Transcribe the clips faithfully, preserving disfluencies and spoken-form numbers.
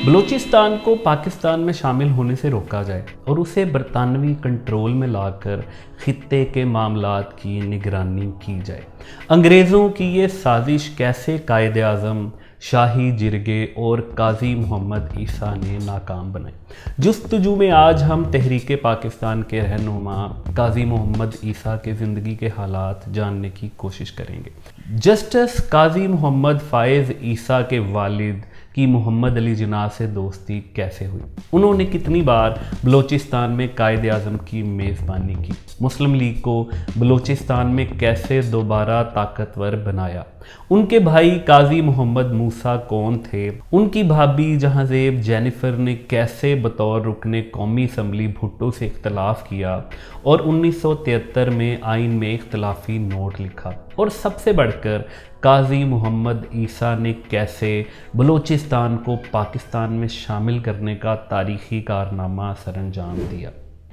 بلوچستان کو پاکستان میں شامل ہونے سے روکا جائے اور اسے برطانوی کنٹرول میں لا کر خطے کے معاملات کی نگرانی کی جائے۔ انگریزوں کی یہ سازش کیسے قائد اعظم شاہی جرگے اور قاضی محمد عیسیٰ نے ناکام بنائی؟ جستجو میں آج ہم تحریک پاکستان کے رہنما قاضی محمد عیسیٰ کے زندگی کے حالات جاننے کی کوشش کریں گے۔ جسٹس قاضی محمد فائز عیسیٰ کے والد کی محمد علی جناح سے دوستی کیسے ہوئی؟ انہوں نے کتنی بار بلوچستان میں قائد اعظم کی میزبانی کی؟ مسلم لیگ کو بلوچستان میں کیسے دوبارہ طاقتور بنایا؟ ان کے بھائی قاضی محمد موسیٰ کون تھے؟ ان کی بھابی جہاں زیب جینیفر نے کیسے بطور رکن قومی اسمبلی بھٹو سے اختلاف کیا اور انیس سو تہتر میں آئین میں اختلافی نوٹ لکھا؟ اور سب سے بڑھ کر قاضی محمد عیسیٰ نے کیسے بلوچستان کو پاکستان میں شامل کرنے کا تاریخی کارنامہ سر انجام دیا؟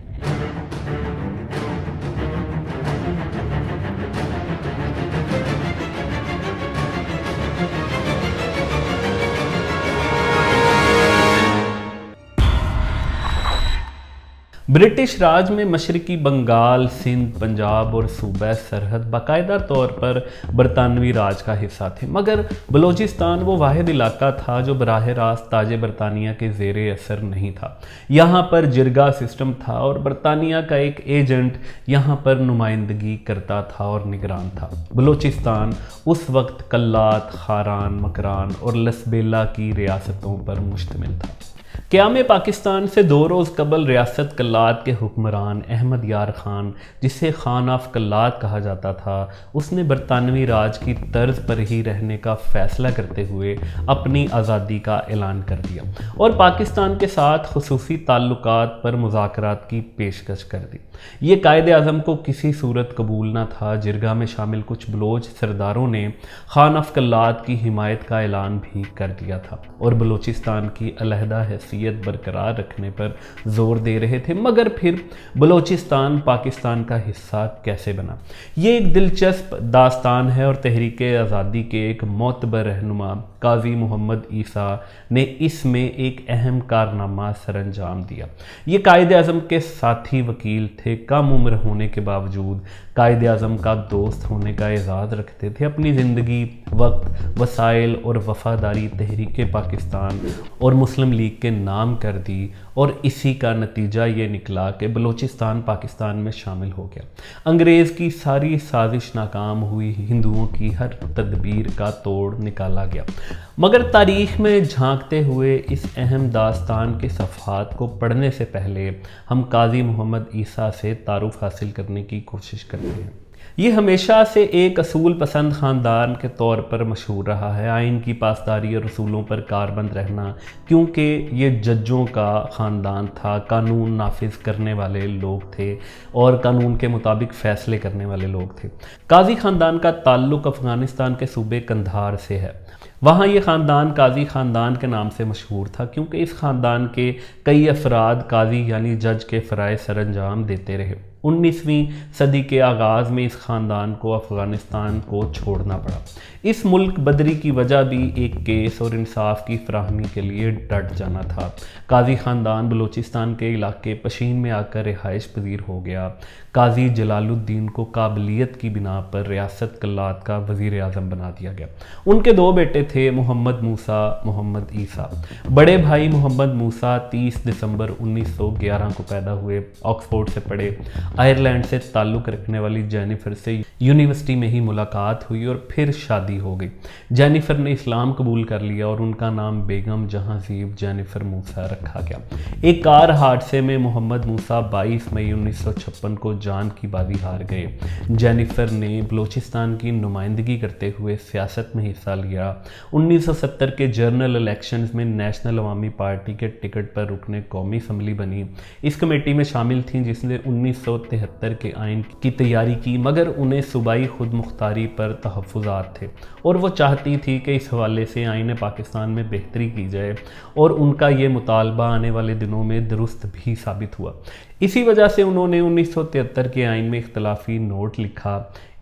برٹش راج میں مشرقی بنگال، سندھ، پنجاب اور صوبہ سرحد باقاعدہ طور پر برطانوی راج کا حصہ تھے، مگر بلوچستان وہ واحد علاقہ تھا جو براہ راست تاج برطانیہ کے زیر اثر نہیں تھا۔ یہاں پر جرگہ سسٹم تھا اور برطانیہ کا ایک ایجنٹ یہاں پر نمائندگی کرتا تھا اور نگران تھا۔ بلوچستان اس وقت کلات، خاران، مکران اور لسبیلا کی ریاستوں پر مشتمل تھا۔ قیام پاکستان سے دو روز قبل ریاست کلات کے حکمران احمد یار خان، جسے خان آف کلات کہا جاتا تھا، اس نے برطانوی راج کی طرز پر ہی رہنے کا فیصلہ کرتے ہوئے اپنی آزادی کا اعلان کر دیا اور پاکستان کے ساتھ خصوصی تعلقات پر مذاکرات کی پیشکش کر دی۔ یہ قائد اعظم کو کسی صورت قبول نہ تھا۔ جرگہ میں شامل کچھ بلوچ سرداروں نے خان آف کلات کی حمایت کا اعلان بھی کر دیا تھا اور بلوچستان کی علیحدہ حیثیت برقرار رکھنے پر زور دے رہے تھے، مگر پھر بلوچستان پاکستان کا حصہ کیسے بنا؟ یہ ایک دلچسپ داستان ہے اور تحریک آزادی کے ایک معتبر رہنما قاضی محمد عیسیٰ نے اس میں ایک اہم کارنامہ سر انجام دیا۔ یہ قائد اعظم کے ساتھی وکیل تھے، کم عمر ہونے کے باوجود قائد اعظم کا دوست ہونے کا اعزاز رکھتے تھے۔ اپنی زندگی، وقت، وسائل اور وفاداری تحریک پاکستان اور مسلم لیگ کے نام کر دی اور اسی کا نتیجہ یہ نکلا کہ بلوچستان پاکستان میں شامل ہو گیا۔ انگریز کی ساری سازش ناکام ہوئی، ہندوؤں کی ہر تدبیر کا توڑ نکالا گیا۔ مگر تاریخ میں جھانکتے ہوئے اس اہم داستان کے صفحات کو پڑھنے سے پہلے ہم قاضی محمد عیسیٰ سے تعارف حاصل کرنے کی کوشش کرتے ہیں۔ یہ ہمیشہ سے ایک اصول پسند خاندان کے طور پر مشہور رہا ہے، آئین کی پاسداری اور اصولوں پر کاربند رہنا، کیونکہ یہ ججوں کا خاندان تھا، قانون نافذ کرنے والے لوگ تھے اور قانون کے مطابق فیصلے کرنے والے لوگ تھے۔ قاضی خاندان کا تعلق افغانستان کے صوبے قندھار سے ہے۔ وہاں یہ خاندان قاضی خاندان کے نام سے مشہور تھا کیونکہ اس خاندان کے کئی افراد قاضی یعنی جج کے فرائض سر انجام دیتے رہے۔ انیسویں صدی کے آغاز میں اس خاندان کو افغانستان کو چھوڑنا پڑا۔ اس ملک بدری کی وجہ بھی ایک کیس اور انصاف کی فراہمی کے لیے ڈٹ جانا تھا۔ قاضی خاندان بلوچستان کے علاقے پشین میں آ کر رہائش پذیر ہو گیا۔ قاضی جلال الدین کو قابلیت کی بنا پر ریاست کلات کا وزیر اعظم بنا دیا گیا۔ ان کے دو بیٹے تھے، محمد موسیٰ، محمد عیسیٰ۔ بڑے بھائی محمد موسیٰ تیس دسمبر انیس سو گیارہ کو پیدا ہوئے، آکسفورڈ سے پڑھے۔ آئرلینڈ سے تعلق رکھنے والی جینیفر سے یونیورسٹی میں ہی ملاقات ہوئی اور پھر شادی ہو گئی۔ جینیفر نے اسلام قبول کر لیا اور ان کا نام بیگم جہاں زیب جینیفر موسیٰ رکھا گیا۔ ایک کار حادثے میں محمد موسیٰ بائیس مئی انیس سو چھپن کو جان کی بازی ہار گئے۔ جینیفر نے بلوچستان کی نمائندگی کرتے ہوئے سیاست میں حصہ لیا۔ انیس سو ستر کے جنرل الیکشنز میں نیشنل عوامی پارٹی کے ٹکٹ پر رکن قومی اسمبلی بنی۔ اس کمیٹی میں شامل تھیں جس نے انیس سو تہتر کے آئین کی تیاری کی، مگر انہیں صوبائی خود مختاری پر تحفظات تھے اور وہ چاہتی تھی کہ اس حوالے سے آئین پاکستان میں بہتری کی جائے، اور ان کا یہ مطالبہ آنے والے دنوں میں درست بھی ثابت ہوا۔ اسی وجہ سے انہوں نے انیس سو تہتر کے آئین میں اختلافی نوٹ لکھا۔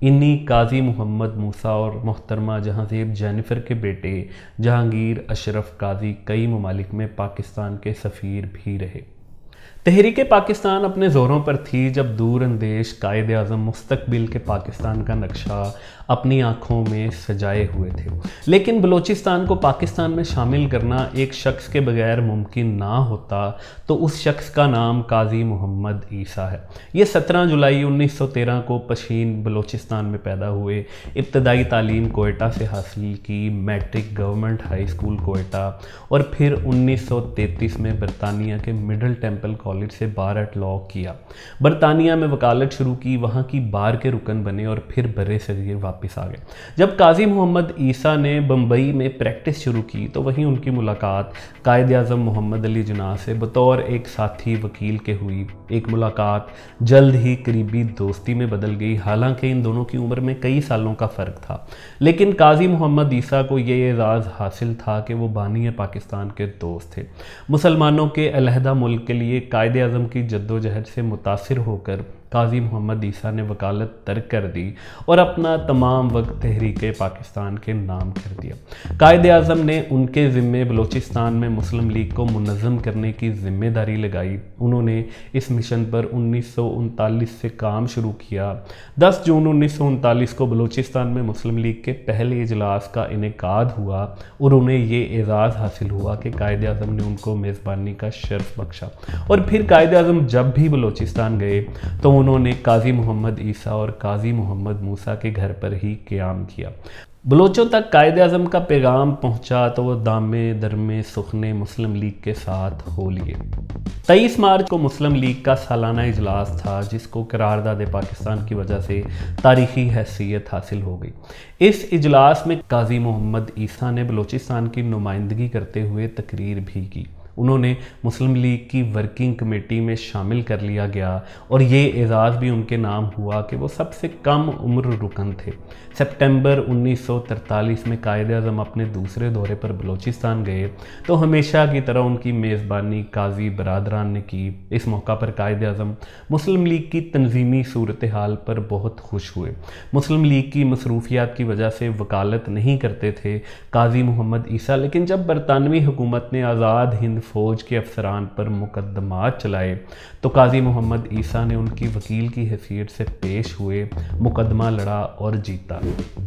انہی قاضی محمد موسیٰ اور محترمہ جہاں زیب جینیفر کے بیٹے جہانگیر اشرف قاضی کئی ممالک میں پاکستان کے سفیر بھی رہے۔ تحریک پاکستان اپنے زوروں پر تھی جب دور اندیش قائد اعظم مستقبل کے پاکستان کا نقشہ اپنی آنکھوں میں سجائے ہوئے تھے، لیکن بلوچستان کو پاکستان میں شامل کرنا ایک شخص کے بغیر ممکن نہ ہوتا تو اس شخص کا نام قاضی محمد عیسیٰ ہے۔ یہ سترہ جولائی انیس سو تیرہ کو پشین بلوچستان میں پیدا ہوئے، ابتدائی تعلیم کوئٹہ سے حاصل کی، matric government high school Quetta, اور پھر انیس سو تینتیس میں برطانیہ کے مڈل ٹیمپل کالج سے بار ایٹ لاء کیا۔ برطانیہ میں وکالت شروع کی، وہاں کی بار کے رکن بنے اور پھر برے صغیر واپس آ گئے۔ جب قاضی محمد عیسیٰ نے بمبئی میں پریکٹس شروع کی تو وہیں ان کی ملاقات قائد اعظم محمد علی جناح سے بطور ایک ساتھی وکیل کے ہوئی۔ ایک ملاقات جلد ہی قریبی دوستی میں بدل گئی، حالانکہ ان دونوں کی عمر میں کئی سالوں کا فرق تھا، لیکن قاضی محمد عیسیٰ کو یہ اعزاز حاصل تھا کہ وہ بانی پاکستان کے دوست تھے۔ مسلمانوں کے علیحدہ ملک کے لیے قائد اعظم کی جدوجہد سے متاثر ہو کر قاضی محمد عیسیٰ نے وکالت ترک کر دی اور اپنا تمام وقت تحریک پاکستان کے نام کر دیا۔ قائد اعظم نے ان کے ذمے بلوچستان میں مسلم لیگ کو منظم کرنے کی ذمہ داری لگائی۔ انہوں نے اس مشن پر انیس سو انتالیس سے کام شروع کیا۔ دس جون انیس سو انتالیس کو بلوچستان میں مسلم لیگ کے پہلے اجلاس کا انعقاد ہوا اور انہیں یہ اعزاز حاصل ہوا کہ قائد اعظم نے ان کو میزبانی کا شرف بخشا، اور پھر قائد اعظم جب بھی بلوچستان گئے تو انہوں نے قاضی محمد عیسیٰ اور قاضی محمد موسیٰ کے گھر پر ہی قیام کیا۔ بلوچوں تک قائد اعظم کا پیغام پہنچا تو وہ دامے درمے سخنے مسلم لیگ کے ساتھ ہو لیے۔ تیئیس مارچ کو مسلم لیگ کا سالانہ اجلاس تھا، جس کو قرارداد پاکستان کی وجہ سے تاریخی حیثیت حاصل ہو گئی۔ اس اجلاس میں قاضی محمد عیسیٰ نے بلوچستان کی نمائندگی کرتے ہوئے تقریر بھی کی۔ انہوں نے مسلم لیگ کی ورکنگ کمیٹی میں شامل کر لیا گیا اور یہ اعزاز بھی ان کے نام ہوا کہ وہ سب سے کم عمر رکن تھے۔ سپٹمبر انیس سو ترتالیس میں قائد اعظم اپنے دوسرے دورے پر بلوچستان گئے تو ہمیشہ کی طرح ان کی میزبانی قاضی برادران نے کی۔ اس موقع پر قائد اعظم مسلم لیگ کی تنظیمی صورتحال پر بہت خوش ہوئے۔ مسلم لیگ کی مصروفیات کی وجہ سے وکالت نہیں کرتے تھے قاضی محمد عیسیٰ، لیکن جب برطانوی حکومت نے آزاد ہند فوج کے افسران پر مقدمات چلائے تو قاضی محمد عیسیٰ نے ان کی وکیل کی حیثیت سے پیش ہوئے، مقدمہ لڑا اور جیتا۔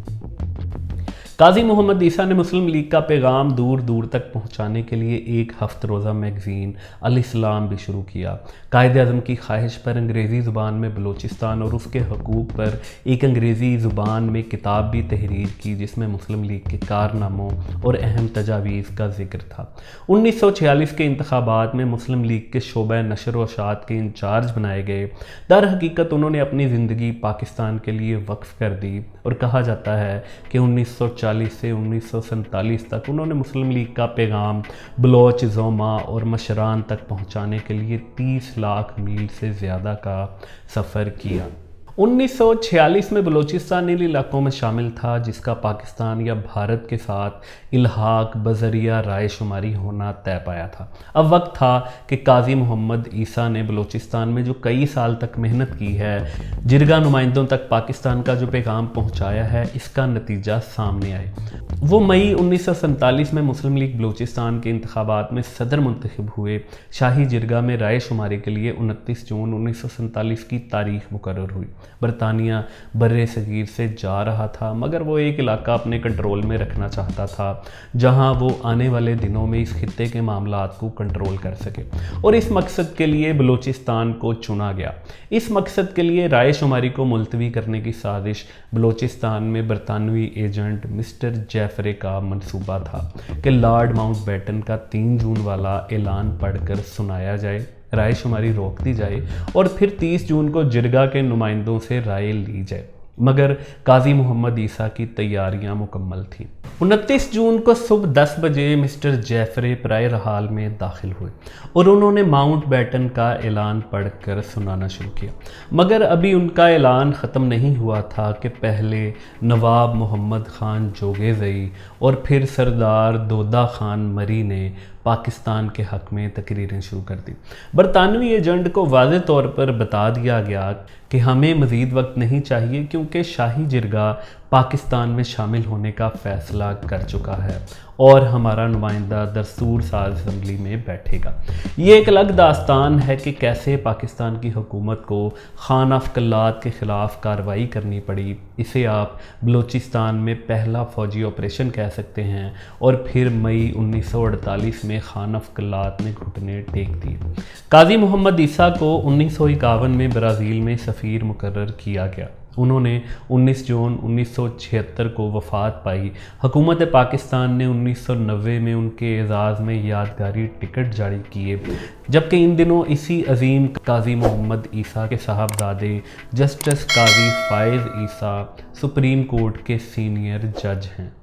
قاضی محمد عیسیٰ نے مسلم لیگ کا پیغام دور دور تک پہنچانے کے لیے ایک ہفت روزہ میگزین الاسلام بھی شروع کیا۔ قائد اعظم کی خواہش پر انگریزی زبان میں بلوچستان اور اس کے حقوق پر ایک انگریزی زبان میں کتاب بھی تحریر کی، جس میں مسلم لیگ کے کارناموں اور اہم تجاویز کا ذکر تھا۔ انیس سو چھیالیس کے انتخابات میں مسلم لیگ کے شعبہ نشر و اشاعت کے انچارج بنائے گئے۔ در حقیقت انہوں نے اپنی زندگی پاکستان کے لیے وقف کر دی، اور کہا جاتا ہے کہ انیس سو چالیس سے انیس سو سینتالیس تک انہوں نے مسلم لیگ کا پیغام بلوچ زوما اور مشران تک پہنچانے کے لیے تیس لاکھ میل سے زیادہ کا سفر کیا۔ انیس سو چھیالیس میں بلوچستان ان علاقوں میں شامل تھا جس کا پاکستان یا بھارت کے ساتھ الحاق بذریعہ رائے شماری ہونا طے پایا تھا۔ اب وقت تھا کہ قاضی محمد عیسیٰ نے بلوچستان میں جو کئی سال تک محنت کی ہے، جرگہ نمائندوں تک پاکستان کا جو پیغام پہنچایا ہے، اس کا نتیجہ سامنے آئے۔ وہ مئی انیس سو سینتالیس میں مسلم لیگ بلوچستان کے انتخابات میں صدر منتخب ہوئے۔ شاہی جرگہ میں رائے شماری کے لیے انتیس جون انیس سو سینتالیس کی تاریخ مقرر ہوئی۔ برطانیہ برے صغیر سے جا رہا تھا، مگر وہ ایک علاقہ اپنے کنٹرول میں رکھنا چاہتا تھا جہاں وہ آنے والے دنوں میں اس خطے کے معاملات کو کنٹرول کر سکے، اور اس مقصد کے لیے بلوچستان کو چنا گیا۔ اس مقصد کے لیے رائے شماری کو ملتوی کرنے کی سازش بلوچستان میں برطانوی ایجنٹ مسٹر جیفرے کا منصوبہ تھا کہ لارڈ ماؤنٹ بیٹن کا تین جون والا اعلان پڑھ کر سنایا جائے، رائے شماری روک دی جائے اور پھر تیس جون کو جرگہ کے نمائندوں سے رائے لی جائے، مگر قاضی محمد عیسیٰ کی تیاریاں مکمل تھیں۔ انتیس جون کو صبح دس بجے مسٹر جیفرے پرائے رحال میں داخل ہوئے اور انہوں نے ماؤنٹ بیٹن کا اعلان پڑھ کر سنانا شروع کیا، مگر ابھی ان کا اعلان ختم نہیں ہوا تھا کہ پہلے نواب محمد خان جوگے زئی اور پھر سردار دودہ خان مری نے पाकिस्तान के हक़ में तकरीरें शुरू कर दी। बरतानवी एजेंट को वाज़ेह तौर पर बता दिया गया कि हमें मज़ीद वक्त नहीं चाहिए क्योंकि शाही जिरगा पाकिस्तान में शामिल होने का फ़ैसला कर चुका है और हमारा नुमाइंदा दस्तूर साज असम्बली में बैठेगा। ये एक अलग दास्तान है कि कैसे पाकिस्तान की हुकूमत को खान अफकलात के ख़िलाफ़ कार्रवाई करनी पड़ी। इसे आप बलूचिस्तान में पहला फ़ौजी ऑपरेशन कह सकते हैं और फिर मई उन्नीस सौ अड़तालीस में खान अफकलात ने घुटने टेक दिए। काजी मोहम्मद ईसा को उन्नीस सौ इक्यावन में ब्राज़ील में सफ़ीर मुकर्रर किया गया। उन्होंने उन्नीस जून उन्नीस सौ छिहत्तर को वफ़ात पाई। हुकूमत पाकिस्तान ने उन्नीस सौ नब्बे में उनके एजाज़ में यादगारी टिकट जारी किए, जबकि इन दिनों इसी अजीम काजी मोहम्मद ईसा के साहबजादे justice Qazi Faiz Isa supreme court के सीनियर जज हैं।